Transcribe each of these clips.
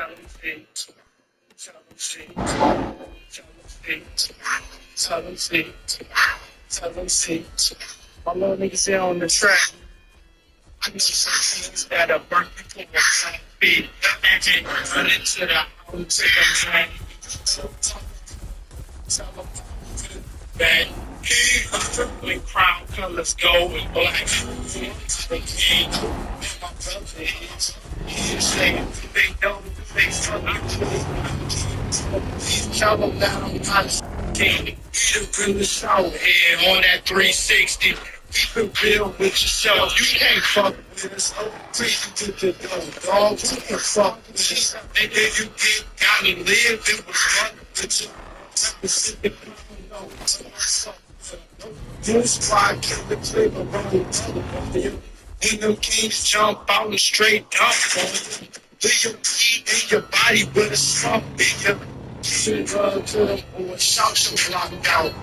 My little niggas here on the track. I know some things that are burnt before my feet. Run into the house, take a man. Tell them that when crown colors go with black. The king, my brother is. He's saying they don't face for me. Tell them that I'm not king. Get in the shower here on that 360. Keep it real with yourself. You can't fuck with us. Please get the dog. You can fuck with us. Nigga, you got me live. It was one with you. This why I kill the clip around you. When them kings jump out and straight up on you. Leave your feet in your body with a slump in you. Shoot up to the boy, shout your block out.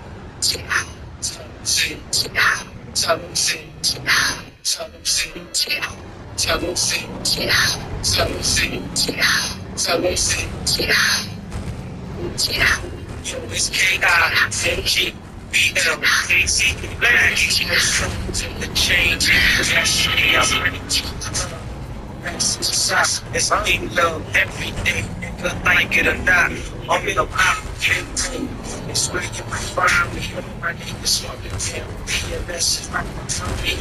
Tell them sing. Tell them sing. Tell them sing. Tell them sing. Tell them sing. Yo, it's K.I.N.G. BM, AC, Black, the change, that shit, I'm ready to it's need love every day, nigga, like it or not. I'm in a pop, it's where you might find me. My niggas smoking family, and that's just like my family.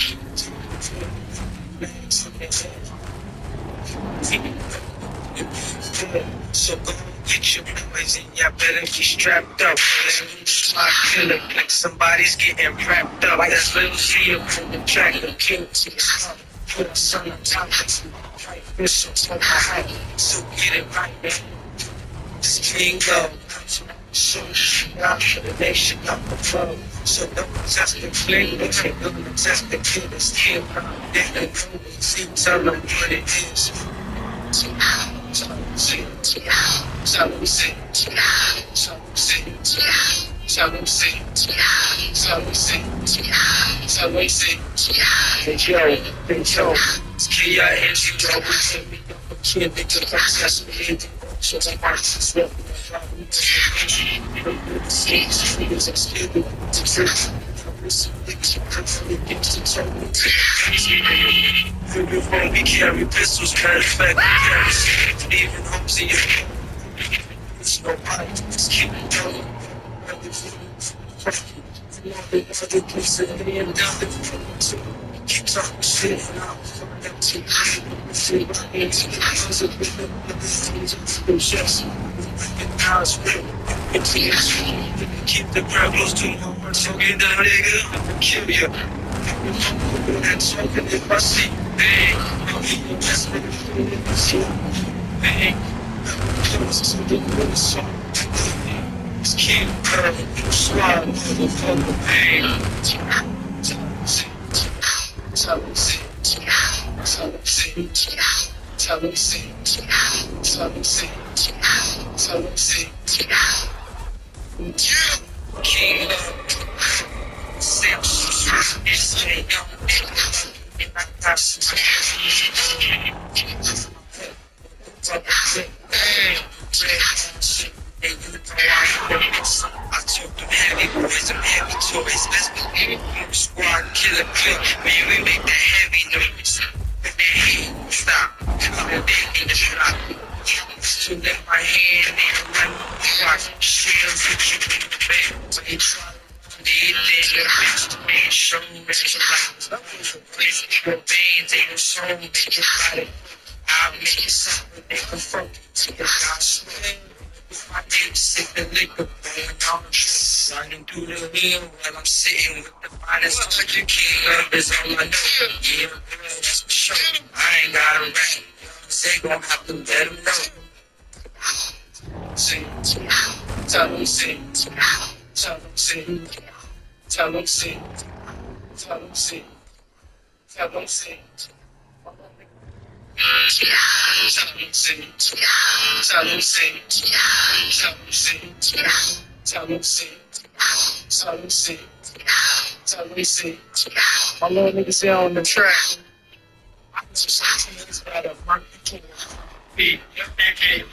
So go get your boys and y'all better be strapped up. My killer, like somebody's getting wrapped up. That's little shit from the track, the king to the sun. Put a sun on top of it. Right missiles on my head. So get it right, man. This king love. So out for the nation up above. So don't test the flame, but ain't gonna test the kid. It's still not there. See, tell them what it is. Tell them sing. Tell them sing. Tell them sing. Tell them sing. Tell them sing. Tell them sing. Hey yo, it's K.I.N.G. Double to me. I'm a kid, nigga, I'm obsessed with it. So I'm artists as well. We carry pistols, matter of fact, we carry even homes in your it's no bite, it's keep it going. Keep talking shit now. Keep the crowd close to my heart, so get that nigga, I'ma kill ya. That's something if I see, bang, I'll be your best friend if I see, bang. It's King Curve, Swab, motherfucker, bang. Tell them sing. Tell them sing. Tell them sing. Tell them sing. Tell them sing. King Love. Samson. It's J.O. And I got some. I took them heavy boys, them heavy toys. Let's be a squad, killer clip. Man, we make that heavy noise. Stop. I'm in the shop. So let my hand in run. Watch. Shells hit you in the bed. So he tried. Did the rest of me show me some light. Your veins ain't no soul, make your body. I'll make it something they can fuck to the gospel. My name sick the liquor going on. Running through the hill while I'm sitting with the finest. Like the king love is all I know. Yeah, girl, that's for sure. I ain't got a rap. They gon' have to let them know. Sing, tell them sing, tell them sing, tell them sing, tell them sing, tell them sing. Tell them sing, tell them sing, tell them sing, tell them sing, tell them sing, tell them sing. My little niggas here on the track. I know some things that are burnt before my feet. Hey,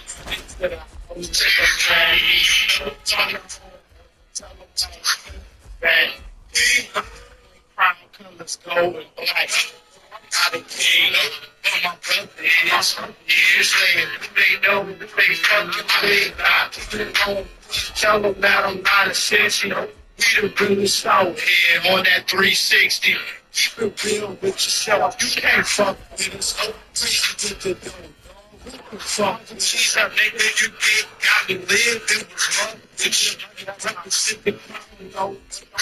colors gold and black. I done came up my brother is years later. They know that they fucking big. Tell them that I'm not essential. We the realest out here on that 360. Keep it real with yourself. You can't fuck with us. With the dough. Fuck with she's a nigga you get. Got me live. It was wrong with you. I'm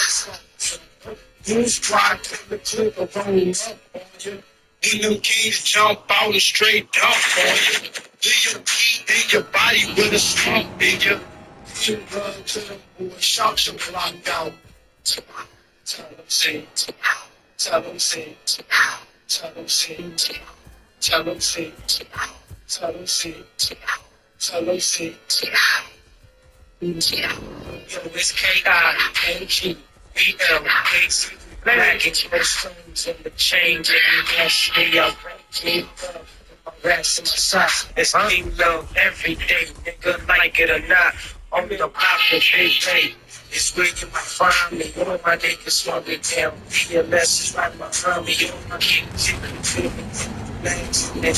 you squad to the clip of rolling up on you. When them kings jump out and straight dump on you. Do your heat in your body with a slump in you. You run to the boy, shock your block out. Tell them see. Tell them see. Tell them see. Tell them see. Tell them see. Tell them see. Yo, it's K-I-N-G. BL, black and your stones in the chain, and that's me, I break up my rest in my socks. It's me love every day, nigga, like it or not. On the block with big pay, it's where you might find me. All my niggas slow me down. BLS is right behind me. All my niggas in the field, legs in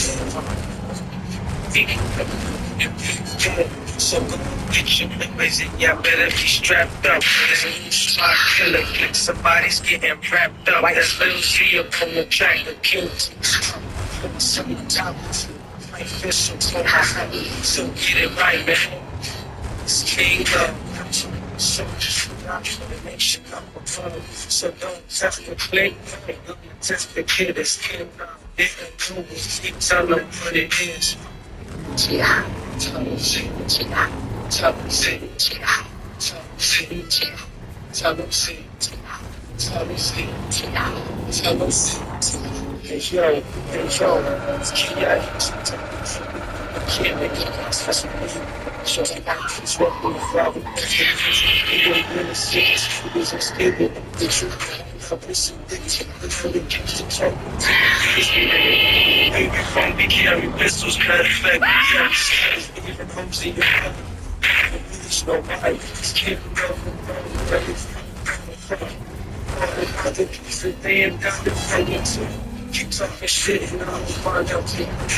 the so go get your boys and y'all better be strapped up. There's a new spot killer click, somebody's getting wrapped up. There's little C up on the track, the kills. Some top my official for my family, so get it right, man. It's king up. So just not for the nation number one. So don't test the click, don't test the kid, it's king up. Didn't know it, tell them what it is. Yeah. Tell them see. Tell them see. Tell them see. Tell them see. Tell them see. Tell them see. Hey yo, it's Kia. Can't make it that's what we show them out. It's what we're from. It ain't really serious. It isn't stable. The truth. This really keeps the talk. Baby, phone be carry pistols, cut effect. Yeah, even homes in your head. There's no right. It's can't go I think it's the damn down the phone. Keep talking shit and I'll find out.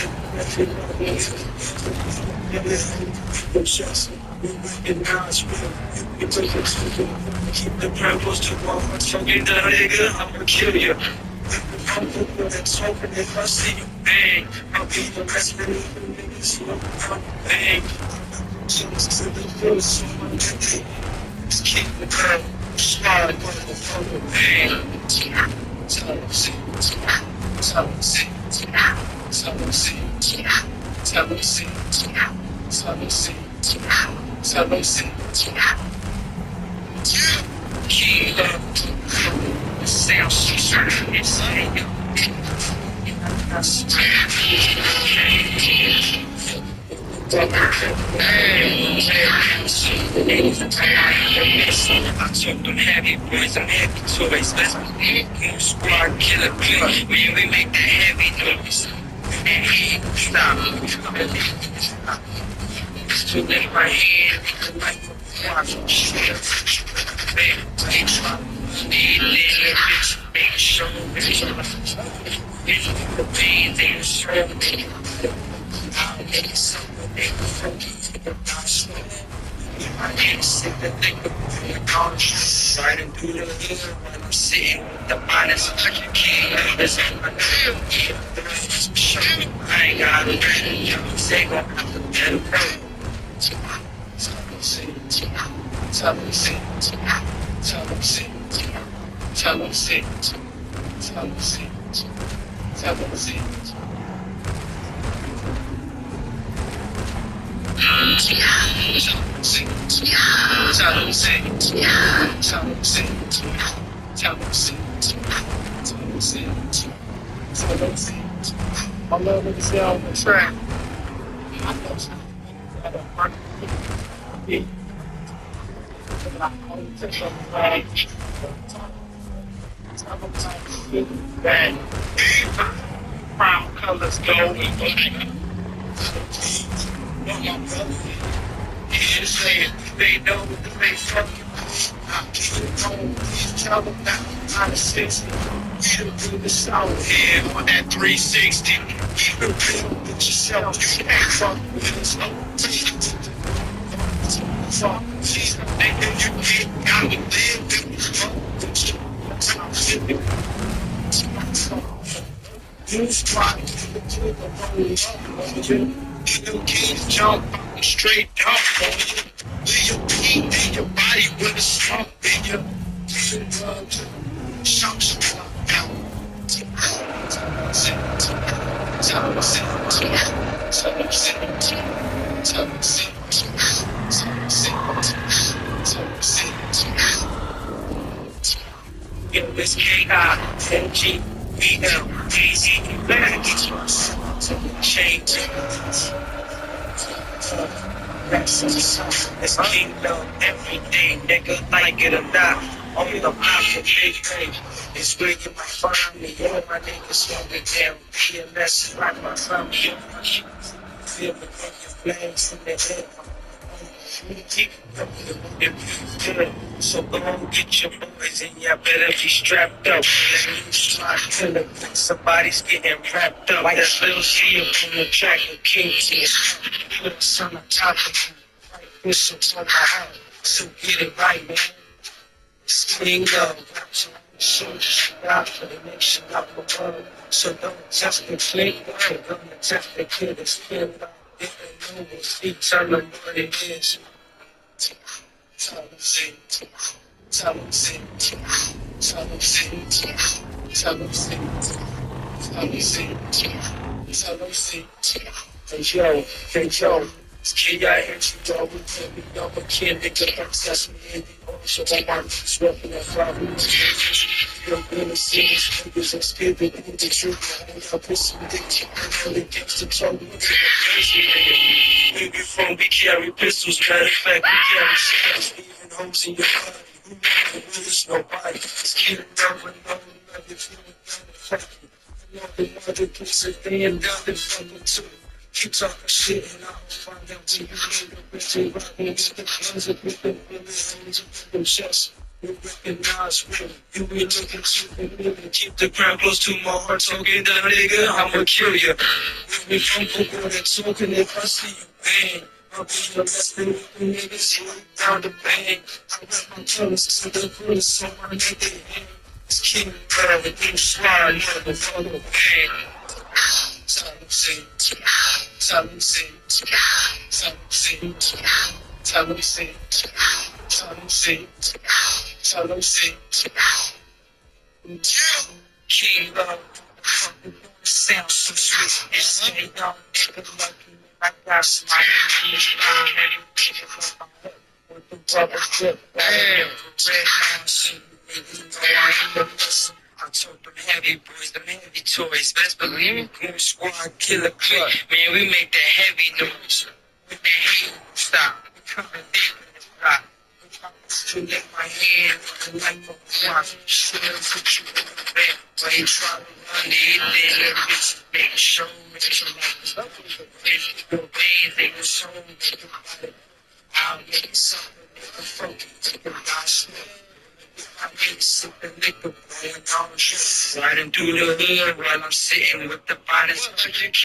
And now it's real. It's a keep the purples to walk. Fucking the nigga, I'ma kill you. I'm the one that's hoping if I see you bang, I'll be the best friend of the niggas who I'm bang. Just to the first one, just keep the girl, smile, motherfucker, bang. Tell them see, tell them see, tell them see, tell them see, tell them see. Tell them see. Keep up. Sound so insane. I took them heavy boys and heavy toys. Let's go squad killer clip. We make that heavy noise. Stop. To lift my hand, like watch shit. Take some. Need it, bitch. Make sure, bitch. The pain, they show me. I'll make something they can take the box. I can't sit the thing before the couch. Riding through the hill when I'm sitting with the minus. I can't listen to my drill. I ain't got a ready. I'm saying I'm out the bed. Tell them see. Tell them see. Tell them see. Tell them see. Tell them see. Tell them see. Tell them see. Tell them see. Tell them see. Tell them see. Tell them see. Tell them see. My love is on the track. I know something. Brown colors gold and black. my brother. Yeah, saying they know what they fucking I keep it home, tell them that I'm 60. You do the sound here on that 360. You can build with yourself, you can't fuck with us. Fuck, she's a nigga, you ain't gotta live with me. Fuck with you. You try to you can't jump straight up on you. With your feet and your body with a slump in you. Shout out. It was KING, easy, back. Change. It's kingdom every day, nigga, like it or not. On the block of big thing. It's where you might find me. All my niggas smoking down. PMS like my family. Feel the flames in the head. Keep good. So go and get your boys and y'all better be strapped up. Somebody's getting wrapped up. Like that little C up on the track of King Tears. Put the sun on top of you. Whistles on my heart. So get it right, man. King up. So just out for the nation up above. So don't test the click. Don't test the kid. It's still out. If they know we'll speak, tell them what it is. Tell them see. Tell them see. Tell them see. Tell them see. Tell them see. Tell them see. Hey yo, it's KING, dog, we know a kid, nigga, obsessed with me. So I'm on this repping that problem. You're really serious, niggas and stupid, and the truth. I'm pissing dick, I'm really gangsta trouble. Maybe from we carry pistols, matter of fact, we carry shells, leaving holes in your body. Who never with nobody? It's killing over and over, if you don't know the mother piece of damn down the fucking too. Keep talking shit and I will find out till you need a bitch and rockin' with the guns up with the bullets and with them shots. You recognize real, you be looking too familiar. Keep the ground close to my heart, talking down, nigga, I'ma kill ya. With me from the water, talking if I see you bang. I'll be your last thing with the niggas, you down the bang. I rap my colors to the bullets on my nigga hand. It's King Bird, you slide, motherfucker, bang. Tell them see, tell them see, tell them see, tell them see, tell them see, tell them see. King Love, sound so sweet. It's a young nigga lucky. I got somebody with the rubber grip. Red mountain, you know I ain't the listen. I told them heavy boys, them heavy toys. Best believe me, Goon Squad, Killer Click. Man, we make that heavy noise. When the hate stop, we coming deep in the block. To let my hand like a watch. Should have put you in the bed. But he try to run it, then let bitch make a show. Make sure like this. Your veins, they will show me. I'll make something, nigga, funky. Take a nice I make sipping liquor, boy, and all shit. Riding through the hood while I'm sitting with the finest.